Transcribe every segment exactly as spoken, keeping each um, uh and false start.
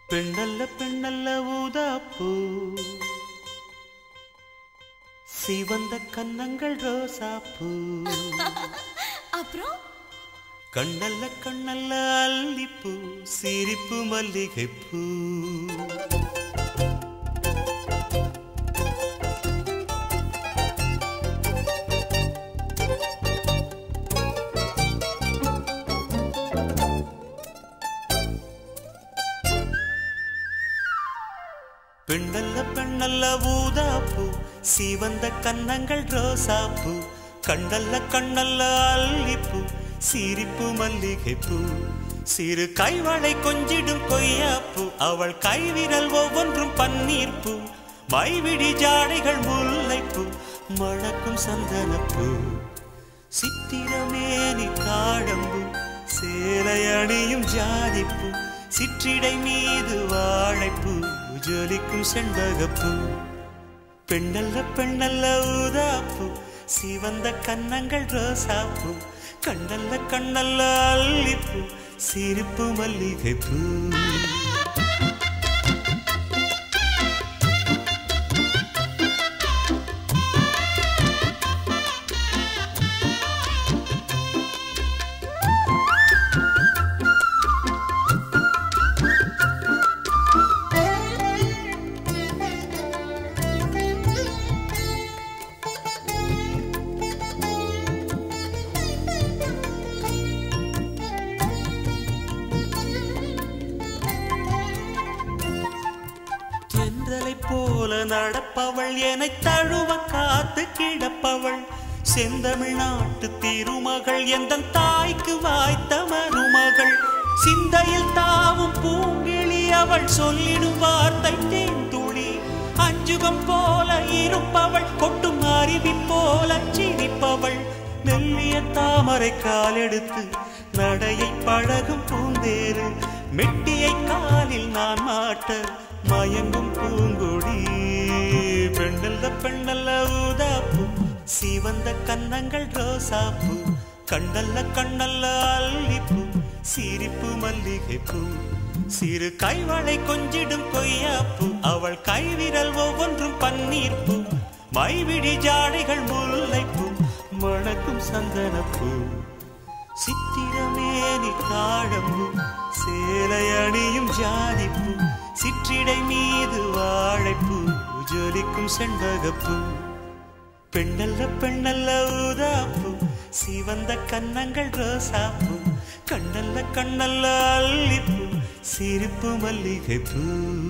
பெண்ணல்ல பெண்ணல்ல ஊதாப்பூ சிவந்த கன்னங்கள் ரோசாப்பூ அப்புறம் கண்ணல்ல கண்ணல்ல அல்லிப்பூ சிரிப்பு மல்லிகைப்பூ பெண்ணல்ல பெண்ணல்ல ஊதாப்பூ சிவந்த கன்னங்கள் ரோசாப்பூ கண்ணல்ல கண்ணல்ல அல்லிப்பூ சிரிப்பு மல்லிகைப்பூ சிறு கைவளை கொஞ்சிடும் கொய்யாப்பூ அவள் கைவிரல் ஒவ்வொன்றும் பன்னீர்ப்பூ மைவிடி ஜாடைகள் முல்லைப்பூ மணக்கும் சந்தனப்பூ சித்திரமேனி தாழம்பூ சேலை அணியும் ஜாதிப்பூ சிற்றிடை மீது வாழைப்பூ ஜொலிக்கும் செண்பகப்பூ பெண்ணல்ல பெண்ணல்ல ஊதாப்பூ சிவந்த கன்னங்கள் ரோசாப்பூ கண்ணல்ல கண்ணல்ல அல்லிப்பூ சிரிப்பு மல்லிகைப்பூ போல நடப்பவள் என்னை தழுவ காத்து கிடப்பவள் செந்தமிழ்நாட்டு திருமகள் எந்தன் தாய்க்கு வாய்த்த மருமகள் சிந்தையில் தாவும் பூங்கிழி அவள் சொல்லிடும் வார்த்தை தேந்துளி அஞ்சுகம் போல இருப்பவள் கொட்டும் அருவி போல சிரிப்பவள் மெல்லிய தாமரை காலெடுத்து நடையை பழகும் பூந்தேறு மெட்டியை காலில் நான் மாட்ட மயங்கும் பூங்கொடி பெண்ணல்ல பெண்ணல்ல ஊதாப்பூ சிவந்த கன்னங்கள் ரோசாப்பூ கண்ணல்ல கண்ணல்ல அல்லிப்பூ சிரிப்பு மல்லிகைப்பூ சிறு கைவளை கொஞ்சிடும் கொய்யாப்பூ அவள் கைவிரல் ஒவ்வொன்றும் பன்னீர்ப்பூ மைவிடி ஜாடைகள் முல்லைப்பூ மணக்கும் சந்தனப்பூ சித்திரமேனி தாழம்பூ சேலை அணியும் ஜாதிப்பூ சிற்றிடை மீது வாழைப்பூ ஜொலிக்கும் செண்பகப்பூ பெண்ணல்ல பெண்ணல்ல ஊதாப்பூ சிவந்த கன்னங்கள் ரோசாப்பூ கண்ணல்ல கண்ணல்ல அல்லிப்பூ சிரிப்பு மல்லிகைப்பூ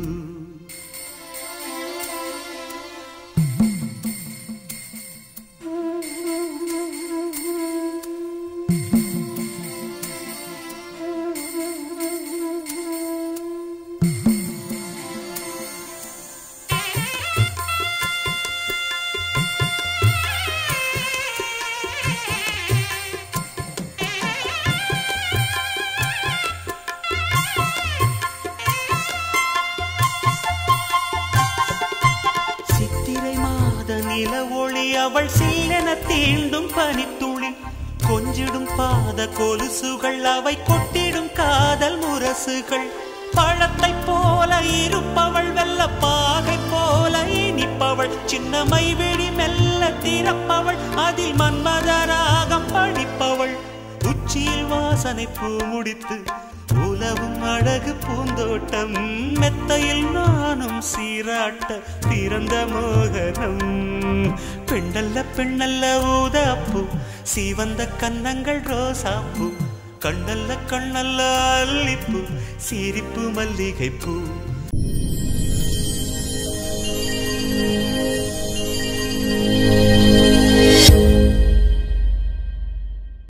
நில ஒளி அவள் சில்லென தீண்டும் பனித்துளி கொஞ்சிடும் பாத கொலுசுகள் அவை கொட்டிடும் காதல் முரசுகள் பழத்தை போல இருப்பவள் வெள்ள பாகை போல இனிப்பவள் சின்னமை வெடி மெல்ல திறப்பவள் அதில் மன்மதராகம் படிப்பவள் உச்சியில் வாசனை பூ முடித்து உலவும் அழகு பூந்தோட்டம் மெத்தையில் நானும் சீராட்ட பிறந்த மோகனம் பெண்ணல்ல பெண்ணல்ல ஊதாப்பூ சிவந்த கன்னங்கள் ரோசாப்பூ கண்ணல்ல கண்ணல்ல அல்லிப்பூ சிரிப்பு மல்லிகைப்பூ